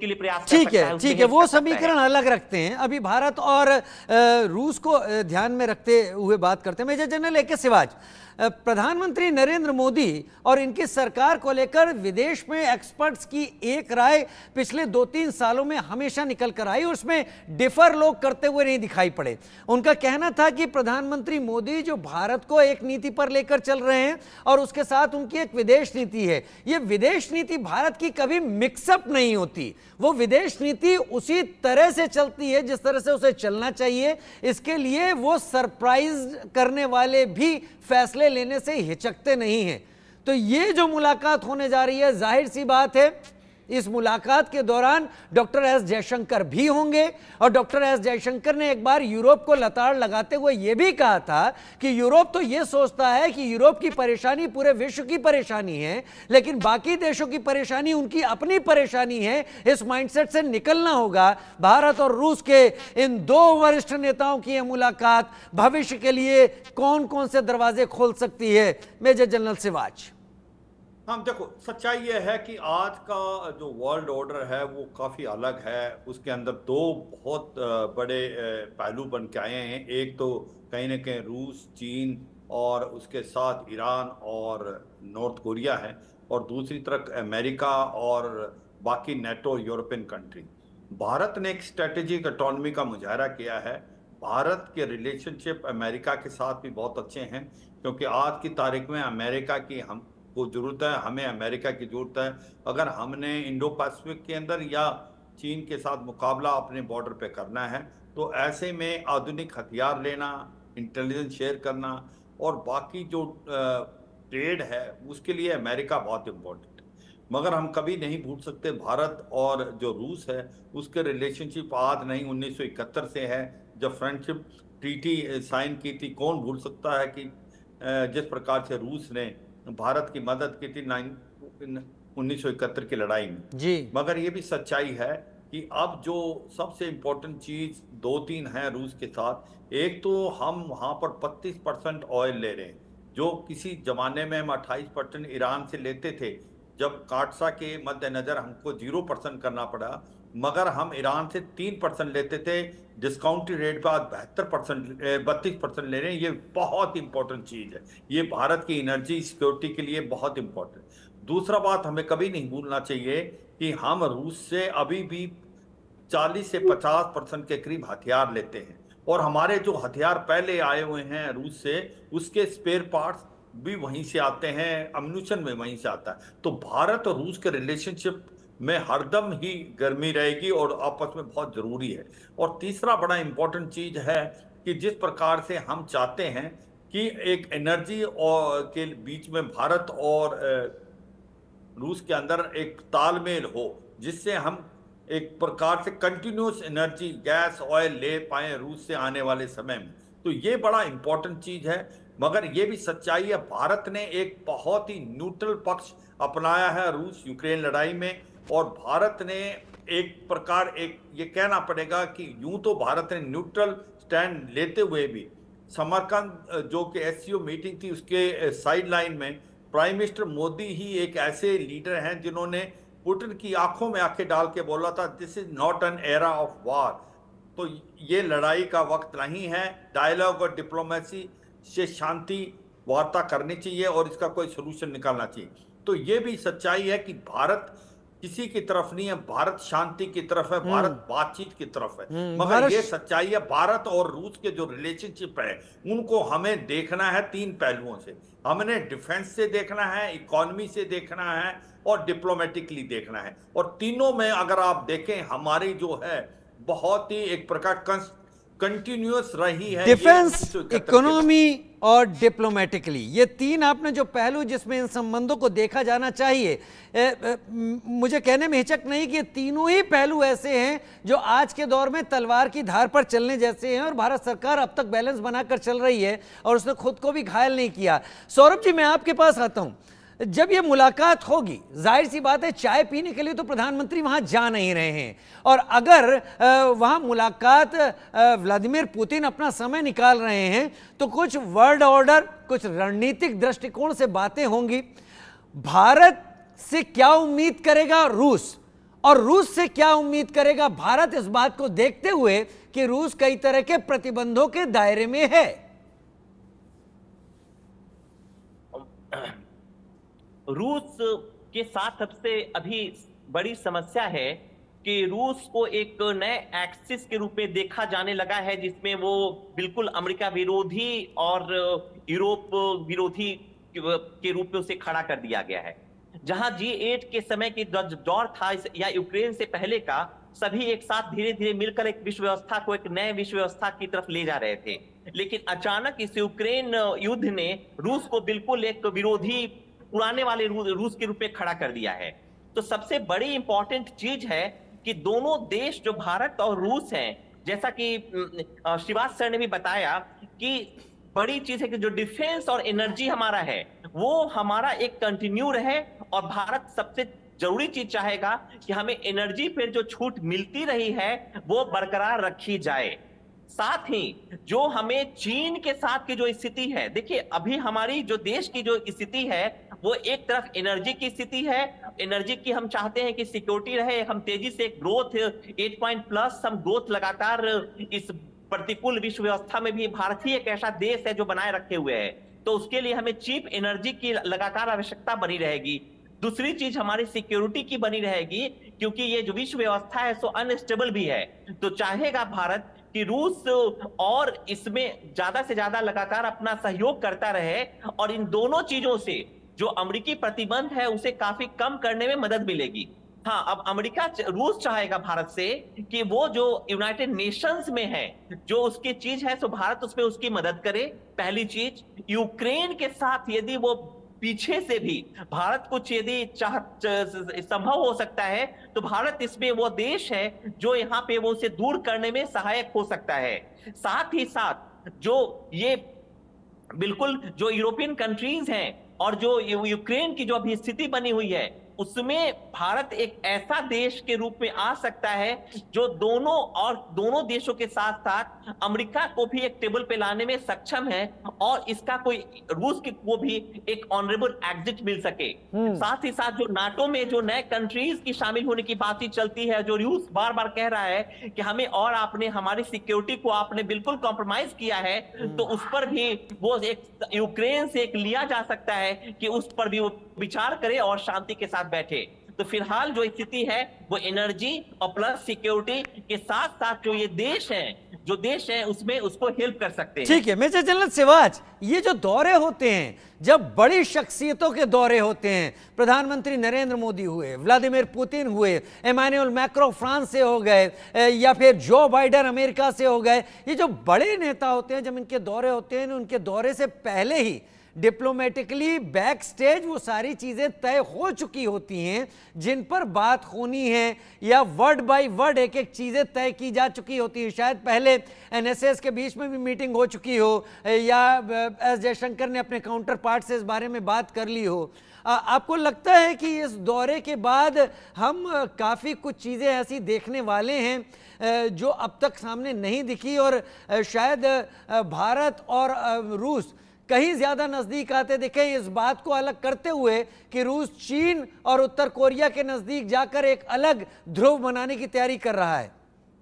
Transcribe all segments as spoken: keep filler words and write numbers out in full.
उसके लिए प्रयास कर ठीक सकता है, ठीक है, वो समीकरण अलग रखते हैं। अभी भारत और रूस को ध्यान में रखते हुए बात करते हैं। मेजर जनरल ए के सिवाज, प्रधानमंत्री नरेंद्र मोदी और इनकी सरकार को लेकर विदेश में एक्सपर्ट्स की एक राय पिछले दो तीन सालों में हमेशा निकल कर आई और उसमें डिफर लोग करते हुए नहीं दिखाई पड़े। उनका कहना था कि प्रधानमंत्री मोदी जो भारत को एक नीति पर लेकर चल रहे हैं और उसके साथ उनकी एक विदेश नीति है, ये विदेश नीति भारत की कभी मिक्सअप नहीं होती, वो विदेश नीति उसी तरह से चलती है जिस तरह से उसे चलना चाहिए। इसके लिए वो सरप्राइज करने वाले भी फैसले लेने से हिचकते नहीं हैं। तो ये जो मुलाकात होने जा रही है, जाहिर सी बात है इस मुलाकात के दौरान डॉक्टर एस जयशंकर भी होंगे और डॉक्टर एस जयशंकर ने एक बार यूरोप को लताड़ लगाते हुए यह भी कहा था कि यूरोप तो यह सोचता है कि यूरोप की परेशानी पूरे विश्व की परेशानी है, लेकिन बाकी देशों की परेशानी उनकी अपनी परेशानी है। इस माइंडसेट से निकलना होगा। भारत और रूस के इन दो वरिष्ठ नेताओं की यह मुलाकात भविष्य के लिए कौन कौन से दरवाजे खोल सकती है? मेजर जनरल सिवाज। हम देखो, सच्चाई यह है कि आज का जो वर्ल्ड ऑर्डर है वो काफ़ी अलग है। उसके अंदर दो बहुत बड़े पहलू बन के आए हैं। एक तो कहीं ना कहीं रूस, चीन और उसके साथ ईरान और नॉर्थ कोरिया है, और दूसरी तरफ अमेरिका और बाकी नेटो यूरोपियन कंट्री। भारत ने एक स्ट्रेटेजिक ऑटोनॉमी का मुजाहरा किया है। भारत के रिलेशनशिप अमेरिका के साथ भी बहुत अच्छे हैं, क्योंकि आज की तारीख में अमेरिका की हम को जरूरत है, हमें अमेरिका की जरूरत है। अगर हमने इंडो पैसिफिक के अंदर या चीन के साथ मुकाबला अपने बॉर्डर पे करना है, तो ऐसे में आधुनिक हथियार लेना, इंटेलिजेंस शेयर करना और बाकी जो ट्रेड है उसके लिए अमेरिका बहुत इम्पोर्टेंट है। मगर हम कभी नहीं भूल सकते, भारत और जो रूस है उसके रिलेशनशिप आज नहीं उन्नीस सौ इकहत्तर से है, जब फ्रेंडशिप ट्रीटी साइन की थी। कौन भूल सकता है कि जिस प्रकार से रूस ने भारत की मदद की थी उन्नीस सौ इकहत्तर की लड़ाई में जी। मगर ये भी सच्चाई है कि अब जो सबसे इम्पोर्टेंट चीज दो तीन है रूस के साथ। एक तो हम वहां पर बत्तीस परसेंट ऑयल ले रहे हैं, जो किसी जमाने में हम अट्ठाईस परसेंट ईरान से लेते थे, जब काटसा के मद्देनजर हमको जीरो परसेंट करना पड़ा। मगर हम ईरान से तीन परसेंट लेते थे, डिस्काउंटेड रेट पर आज बहत्तर परसेंट बत्तीस परसेंट ले रहे हैं। ये बहुत इंपॉर्टेंट चीज़ है, ये भारत की एनर्जी सिक्योरिटी के लिए बहुत इंपॉर्टेंट। दूसरा बात हमें कभी नहीं भूलना चाहिए कि हम रूस से अभी भी चालीस से पचास परसेंट के करीब हथियार लेते हैं, और हमारे जो हथियार पहले आए हुए हैं रूस से, उसके स्पेयर पार्ट्स भी वहीं से आते हैं, अम्यूनिशन में वहीं से आता है। तो भारत और रूस के रिलेशनशिप में हरदम ही गर्मी रहेगी और आपस में बहुत ज़रूरी है। और तीसरा बड़ा इम्पोर्टेंट चीज़ है कि जिस प्रकार से हम चाहते हैं कि एक एनर्जी और के बीच में भारत और रूस के अंदर एक तालमेल हो, जिससे हम एक प्रकार से कंटिन्यूस एनर्जी, गैस, ऑयल ले पाए रूस से आने वाले समय में। तो ये बड़ा इम्पोर्टेंट चीज़ है। मगर ये भी सच्चाई है, भारत ने एक बहुत ही न्यूट्रल पक्ष अपनाया है रूस यूक्रेन लड़ाई में, और भारत ने एक प्रकार एक ये कहना पड़ेगा कि यूं तो भारत ने न्यूट्रल स्टैंड लेते हुए भी समरकंद जो कि एससीओ मीटिंग थी उसके साइड लाइन में प्राइम मिनिस्टर मोदी ही एक ऐसे लीडर हैं जिन्होंने पुतिन की आंखों में आंखें डाल के बोला था, this is not an era of war. तो ये लड़ाई का वक्त नहीं है, डायलॉग और डिप्लोमेसी से शांति वार्ता करनी चाहिए और इसका कोई सोल्यूशन निकालना चाहिए। तो ये भी सच्चाई है कि भारत किसी की तरफ नहीं है, भारत शांति की तरफ है, भारत बातचीत की तरफ है। मगर ये सच्चाई है, भारत और रूस के जो रिलेशनशिप है उनको हमें देखना है तीन पहलुओं से। हमने डिफेंस से देखना है, इकोनॉमी से देखना है और डिप्लोमेटिकली देखना है। और तीनों में अगर आप देखें हमारी जो है बहुत ही एक प्रकार कंटिन्यूअस रही है, डिफेंस, इकोनॉमी और डिप्लोमेटिकली। ये तीन आपने जो पहलू जिसमें इन संबंधों को देखा जाना चाहिए, ए, ए, मुझे कहने में हिचक नहीं कि तीनों ही पहलू ऐसे हैं जो आज के दौर में तलवार की धार पर चलने जैसे हैं, और भारत सरकार अब तक बैलेंस बनाकर चल रही है और उसने खुद को भी घायल नहीं किया। सौरभ जी, मैं आपके पास आता हूं। जब ये मुलाकात होगी, जाहिर सी बात है चाय पीने के लिए तो प्रधानमंत्री वहां जा नहीं रहे हैं, और अगर वहां मुलाकात व्लादिमीर पुतिन अपना समय निकाल रहे हैं तो कुछ वर्ल्ड ऑर्डर, कुछ रणनीतिक दृष्टिकोण से बातें होंगी। भारत से क्या उम्मीद करेगा रूस, और रूस से क्या उम्मीद करेगा भारत इस बात को देखते हुए कि रूस कई तरह के प्रतिबंधों के दायरे में है? रूस के साथ सबसे अभी बड़ी समस्या है कि रूस को एक नए एक्सिस के रूप में देखा जाने लगा है, जिसमें वो बिल्कुल अमेरिका विरोधी और यूरोप विरोधी के रूप में उसे खड़ा कर दिया गया है। जहां जी एट के समय की दौर था या यूक्रेन से पहले का, सभी एक साथ धीरे धीरे मिलकर एक विश्व व्यवस्था को एक नए विश्व व्यवस्था की तरफ ले जा रहे थे, लेकिन अचानक इस यूक्रेन युद्ध ने रूस को बिल्कुल एक विरोधी पुराने वाले रूस के रूप में खड़ा कर दिया है। तो सबसे बड़ी इंपॉर्टेंट चीज है कि दोनों देश जो भारत और रूस हैं, जैसा कि श्रीवास सर ने भी बताया कि बड़ी चीज है कि जो डिफेंस और एनर्जी हमारा है वो हमारा एक कंटिन्यू रहे, और भारत सबसे जरूरी चीज चाहेगा कि हमें एनर्जी पे जो छूट मिलती रही है वो बरकरार रखी जाए। साथ ही जो हमें चीन के साथ की जो स्थिति है, देखिए अभी हमारी जो देश की जो स्थिति है वो एक तरफ एनर्जी की स्थिति है, एनर्जी की हम चाहते हैं कि सिक्योरिटी रहे, हम तेजी से ग्रोथ एट पॉइंट प्लस हम ग्रोथ लगातार इस प्रतिकूल विश्व व्यवस्था में भी भारत ही एक ऐसा देश है जो बनाए रखे हुए है, तो उसके लिए हमें चीप एनर्जी की लगातार आवश्यकता बनी रहेगी। दूसरी चीज हमारी सिक्योरिटी की बनी रहेगी, क्योंकि ये जो विश्व व्यवस्था है सो अनस्टेबल भी है, तो चाहेगा भारत कि रूस और इसमें ज्यादा से ज्यादा लगातार अपना सहयोग करता रहे, और इन दोनों चीजों से जो अमेरिकी प्रतिबंध है उसे काफी कम करने में मदद मिलेगी। हाँ, अब अमेरिका रूस चाहेगा भारत से कि वो जो यूनाइटेड नेशंस में है जो उसकी चीज है सो भारत उसमें उसकी मदद करे। पहली चीज, यूक्रेन के साथ यदि वो पीछे से भी भारत कुछ यदि चाह संभव हो सकता है तो भारत इसमें वो देश है जो यहाँ पे वो उसे दूर करने में सहायक हो सकता है। साथ ही साथ जो ये बिल्कुल जो यूरोपियन कंट्रीज हैं और जो यूक्रेन की जो अभी स्थिति बनी हुई है उसमें भारत एक ऐसा देश के रूप में आ सकता है जो दोनों और दोनों देशों के साथ साथ अमेरिका को भी एक टेबल पे लाने में सक्षम है, और इसका कोई रूस को भी एक ऑनरेबल एग्जिट मिल सके। साथ ही साथ जो नाटो में जो नए कंट्रीज की शामिल होने की बातचीत चलती है, जो रूस बार बार कह रहा है कि हमें और आपने हमारी सिक्योरिटी को आपने बिल्कुल कॉम्प्रोमाइज किया है, तो उस पर भी वो एक यूक्रेन से एक लिया जा सकता है कि उस पर भी वो विचार करे और शांति के साथ बैठे। तो फिलहाल जो स्थिति है वो एनर्जी और प्लस सिक्योरिटी के साथ साथ जो ये देश हैं जो देश हैं उसमें उसको हेल्प कर सकते हैं। ठीक है मेजर जनरल सिवाच, ये जो दौरे होते हैं, जब बड़ी शख्सियतों के दौरे होते हैं, प्रधानमंत्री नरेंद्र मोदी हुए, व्लादिमीर पुतिन हुए, इमानुएल मैक्रो फ्रांस से हो गए, या फिर जो बाइडेन अमेरिका से हो गए, ये जो बड़े नेता होते हैं जब इनके दौरे होते हैं, उनके दौरे से पहले ही डिप्लोमेटिकली बैक स्टेज वो सारी चीज़ें तय हो चुकी होती हैं जिन पर बात होनी है, या वर्ड बाय वर्ड एक एक चीज़ें तय की जा चुकी होती हैं। शायद पहले एनएसएस के बीच में भी मीटिंग हो चुकी हो, या एस जयशंकर ने अपने काउंटर पार्ट से इस बारे में बात कर ली हो। आ, आपको लगता है कि इस दौरे के बाद हम काफ़ी कुछ चीज़ें ऐसी देखने वाले हैं जो अब तक सामने नहीं दिखी, और शायद भारत और रूस कहीं ज्यादा नजदीक आते दिखे, इस बात को अलग करते हुए कि रूस चीन और उत्तर कोरिया के नजदीक जाकर एक अलग ध्रुव बनाने की तैयारी कर रहा है?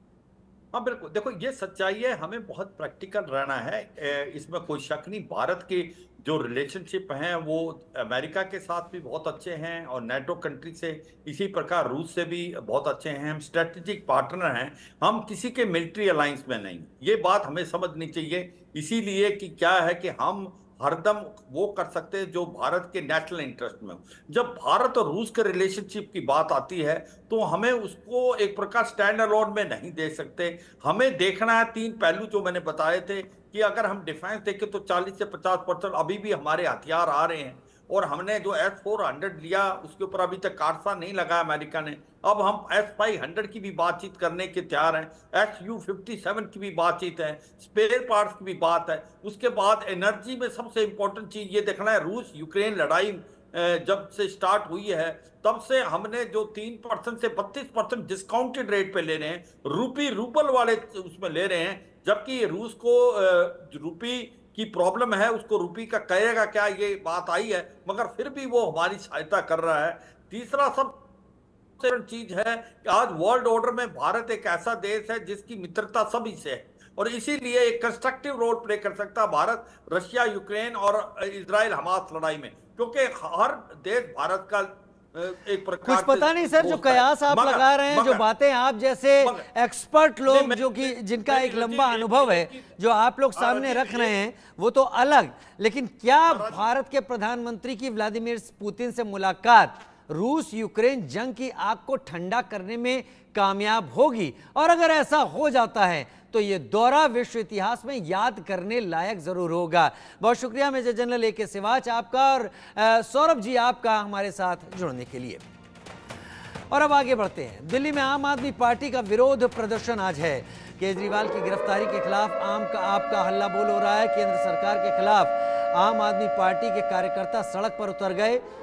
हाँ बिल्कुल, देखो ये सच्चाई है, हमें बहुत प्रैक्टिकल रहना है, इसमें कोई शक नहीं। भारत के जो रिलेशनशिप हैं वो अमेरिका के साथ भी बहुत अच्छे हैं और नेटो कंट्री से, इसी प्रकार रूस से भी बहुत अच्छे हैं। हम स्ट्रेटेजिक पार्टनर हैं, हम किसी के मिलिट्री अलायंस में नहीं। ये बात हमें समझनी चाहिए, इसीलिए कि क्या है कि हम हरदम वो कर सकते हैं जो भारत के नेशनल इंटरेस्ट में हो। जब भारत और रूस के रिलेशनशिप की बात आती है तो हमें उसको एक प्रकार स्टैंड अलोन में नहीं दे सकते। हमें देखना है तीन पहलू जो मैंने बताए थे, कि अगर हम डिफेंस देखें तो चालीस से पचास परसेंट अभी भी हमारे हथियार आ रहे हैं, और हमने जो एस फोर हंड्रेड लिया उसके ऊपर अभी तक कारसा नहीं लगाया अमेरिका ने। अब हम एस फाइव हंड्रेड की भी बातचीत करने के तैयार हैं, एस यू फिफ्टी सेवन की भी बातचीत है, स्पेयर पार्ट्स की भी बात है। उसके बाद एनर्जी में सबसे इंपॉर्टेंट चीज ये देखना है, रूस यूक्रेन लड़ाई जब से स्टार्ट हुई है तब से हमने जो तीन परसेंट से बत्तीस परसेंट डिस्काउंटेड रेट पे ले रहे हैं, रूपी रूबल वाले उसमें ले रहे हैं, जबकि रूस को रूपी की प्रॉब्लम है, उसको रूपी का कहेगा क्या ये बात आई है, मगर फिर भी वो हमारी सहायता कर रहा है। तीसरा सब सबसे बड़ी चीज है कि आज वर्ल्ड ऑर्डर में भारत एक ऐसा देश है जिसकी मित्रता सभी से है और इसीलिए एक कंस्ट्रक्टिव रोल प्ले कर सकता है भारत रशिया यूक्रेन और इजराइल हमास लड़ाई में, क्योंकि हर देश भारत का एक प्रकार कुछ पता नहीं सर, जो कयास आप मगर, लगा रहे हैं, जो बातें आप जैसे एक्सपर्ट लोग जो कि जिनका एक लंबा अनुभव है जो आप लोग सामने रख रहे हैं वो तो अलग, लेकिन क्या भारत के प्रधानमंत्री की व्लादिमीर पुतिन से मुलाकात रूस यूक्रेन जंग की आग को ठंडा करने में कामयाब होगी? और अगर ऐसा हो जाता है तो ये दौरा विश्व इतिहास में याद करने लायक जरूर होगा। बहुत शुक्रिया मेजर जनरल ए के सिवाच आपका और सौरभ जी आपका हमारे साथ जुड़ने के लिए। और अब आगे बढ़ते हैं। दिल्ली में आम आदमी पार्टी का विरोध प्रदर्शन आज है। केजरीवाल की गिरफ्तारी के खिलाफ आम का आपका हल्ला बोल हो रहा है। केंद्र सरकार के खिलाफ आम आदमी पार्टी के कार्यकर्ता सड़क पर उतर गए।